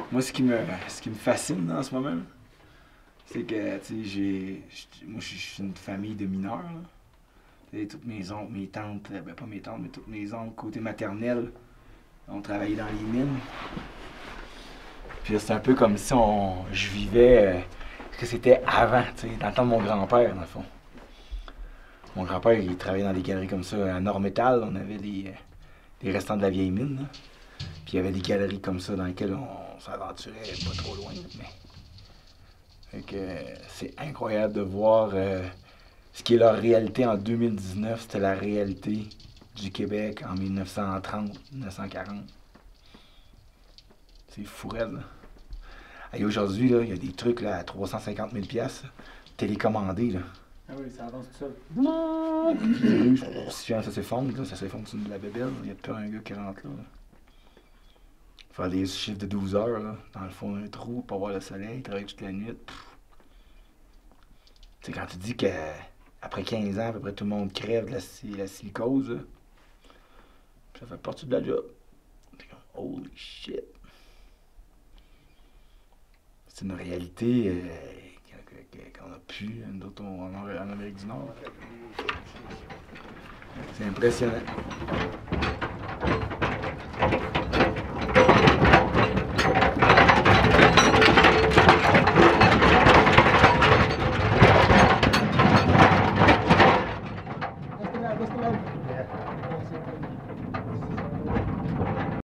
Moi, ce qui me fascine en ce moment, c'est que, tu sais, moi, je suis une famille de mineurs, là. Tu sais, toutes mes oncles, mes tantes, ben pas mes tantes, mais toutes mes oncles, côté maternel, ont travaillé dans les mines. Puis c'est un peu comme si je vivais ce que c'était avant, tu sais, dans le temps de mon grand-père, dans le fond. Mon grand-père, il travaillait dans des galeries comme ça. À Nord-Métal, on avait des restants de la vieille mine, là. Puis il y avait des galeries comme ça dans lesquelles on s'aventurait pas trop loin. Mais... Fait que c'est incroyable de voir ce qui est leur réalité en 2019, c'était la réalité du Québec en 1930, 1940. C'est fou raide, là. Et aujourd'hui, là, il y a des trucs là, à 350 000 télécommandés. Là. Ah oui, ça avance tout seul. Si ça s'effondre, là, ça s'effondre sur de la bébelle. Il n'y a pas un gars qui rentre là. Faire des chiffres de 12 heures là, dans le fond d'un trou pour voir le soleil, travailler toute la nuit. Tu sais, quand tu dis qu'après 15 ans, à peu près tout le monde crève de la silicose, là, ça fait partie de la job. C'est comme, holy shit. C'est une réalité qu'on a pu, nous autres, en Amérique du Nord. C'est impressionnant.